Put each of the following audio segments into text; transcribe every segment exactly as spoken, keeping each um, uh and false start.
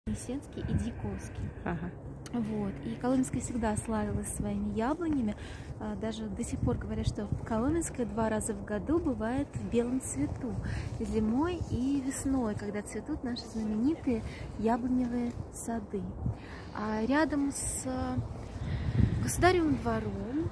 Вознесенский и Дьяковский. Ага. Вот. И Коломенское всегда славилась своими яблонями. Даже до сих пор говорят, что Коломенское два раза в году бывает в белом цвету. Зимой и весной, когда цветут наши знаменитые яблоневые сады. А рядом с государевым двором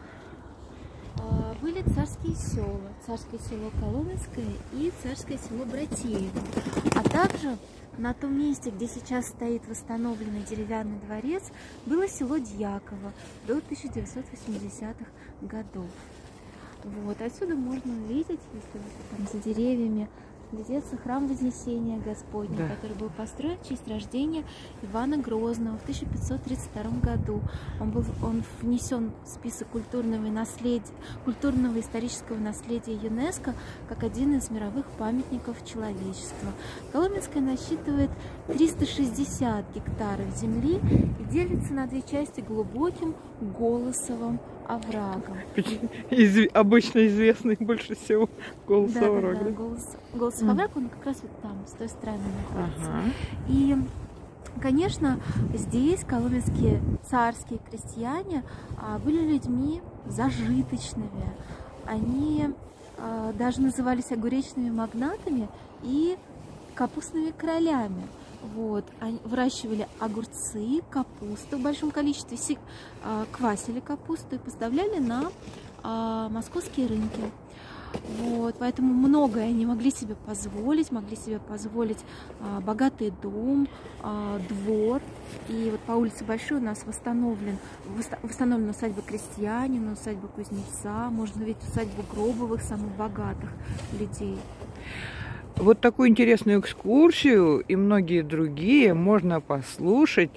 были царские села. Царское село Коломенское и царское село Братеево. А также на том месте, где сейчас стоит восстановленный деревянный дворец, было село Дьяково до тысяча девятьсот восьмидесятых годов. Вот. Отсюда можно увидеть, если там за деревьями глядеться, храм Вознесения Господня, да, который был построен в честь рождения Ивана Грозного в тысяча пятьсот тридцать втором году. Он был он внесен в список культурного, наследия, культурного исторического наследия ЮНЕСКО как один из мировых памятников человечества. Коломенское насчитывает триста шестьдесят гектаров земли и делится на две части глубоким голосовым оврагом. Из, обычно известный больше всего голосовый да, овраг. Да, да, голос, голосовый овраг, он как раз вот там, с той стороны находится. Ага. И, конечно, здесь коломенские царские крестьяне а, были людьми зажиточными. Они а, даже назывались огуречными магнатами и капустными королями. Вот. Они выращивали огурцы, капусту в большом количестве, квасили капусту и поставляли на а, московские рынки. Вот. Поэтому многое они могли себе позволить, могли себе позволить а, богатый дом, а, двор. И вот по улице Большой у нас восстановлен, восстановлена усадьба крестьянина, усадьба кузнеца, можно увидеть усадьбу Гробовых, самых богатых людей. Вот такую интересную экскурсию и многие другие можно послушать,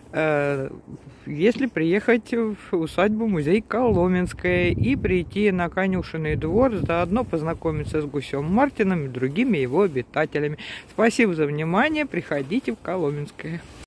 если приехать в усадьбу-музей Коломенское и прийти на Конюшенный двор, заодно познакомиться с гусем Мартином и другими его обитателями. Спасибо за внимание, приходите в Коломенское.